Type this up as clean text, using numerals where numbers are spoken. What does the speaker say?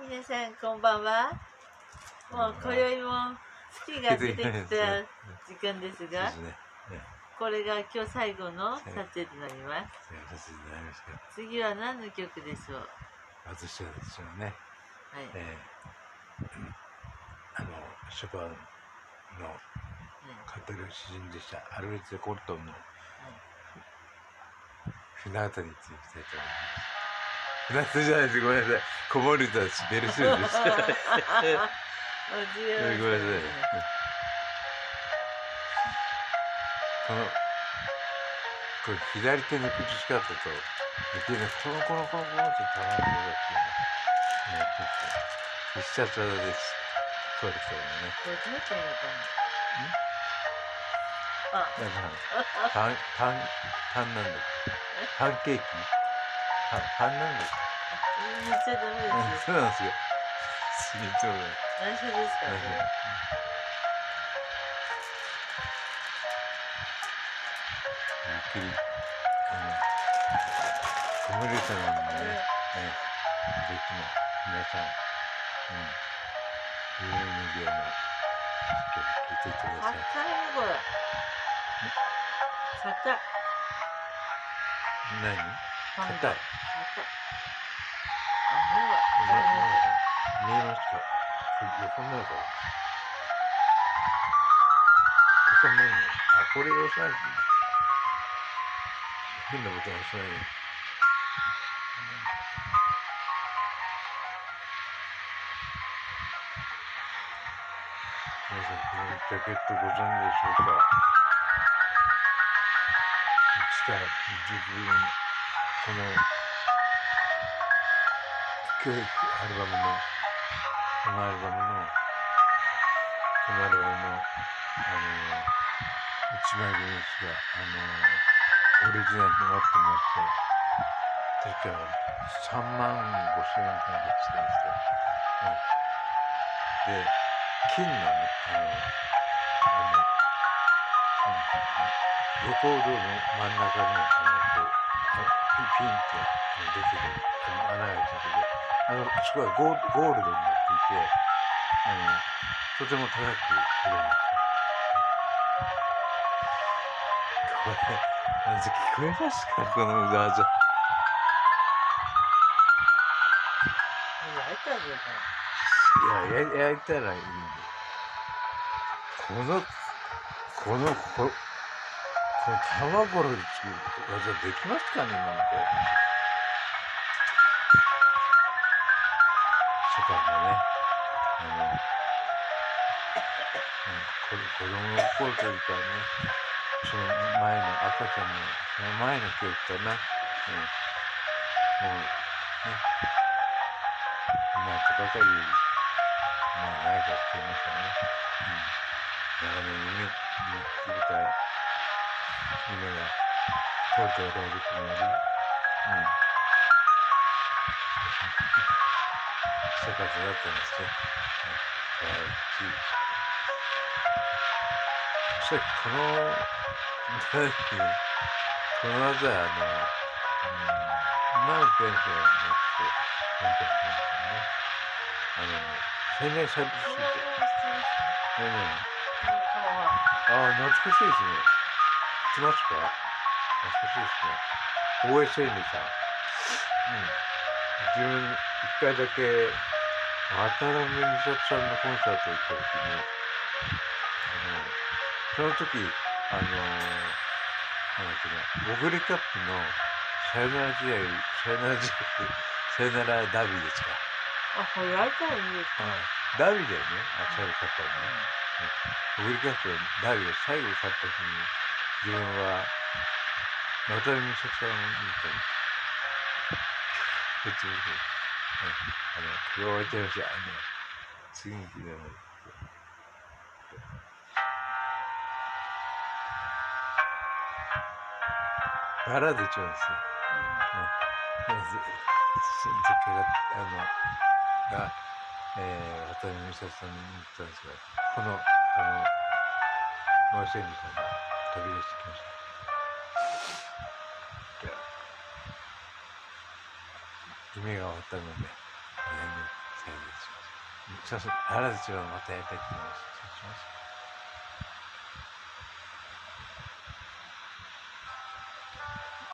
皆さんこんばんは。もう今宵も月が出てきた時間ですが、これが今日最後の撮影となります。次は何の曲でしょう。 私はですよね、 はい、 ショパンの語る詩人でしたアルベツ・コルトンの船渡についていきたいと思います。船渡じゃないです、ごめんなさい。子守歌です。ベルスールです。ごめんなさい。これ左手の崩し方と右手のコロコロコロコロってたまるのだっていう必殺技です。そうですよね。 これどうやってやるのかな。 パンなんだっけ。パンケーキ。パンなんだっけ。 言っちゃダメです。 そうなんですよ。そうだ。 内緒ですからね。 ゆっくり子守歌なんでね、ぜひも皆さん、夢の授業もしっかり聞いていってください。 硬いねこれ。硬い。 何？硬い。見えますか？横になるから。横になるの？これ押さないと変なボタン押さないよ。皆さん、このジャケットご存知でしょうか？実は自分、このアルバムの、このアルバムの1枚分ですが、オリジナルとなってまして、確か3万5千円からでしてまして、で、金のね、レコードの真ん中にピンって出てる穴がついてて、そこはゴールドになっていて、とても高く売れます。これ、聞こえますか、この裏技。焼いたらいいんで。この卵の技できますかね、なんて。ショパンがね、子供の頃というかね、その前の赤ちゃんの、その前の記憶かな。もうね、なんとばかり、長くやっていましたね。長年夢見続けた夢が東京労力により、生活だったんですね。そしてこの技は今のペンションの勉強してますよね。洗練されてすぎて。懐かしいですね。知ってますか？懐かしいですね。大江千里さん。自分一回だけ渡辺美里さんのコンサート行った時に、その時オグリキャップのさよなら試合、さよならダービーですか。 これやりたいんですか。 ダービーだよね。最後勝ったのね。オグリキャップのダービーで最後勝った日に、自分は渡辺美里さんを見たんです。加わっちゃいました。次に聞いてもらって。バラ出ちゃうんですよ。渡辺美里さんに言ったんですが、この、大江千里さんが飛び出してきました。夢が終わったので、さよなら。 必ず違うのまたやりたいと思います。失礼します。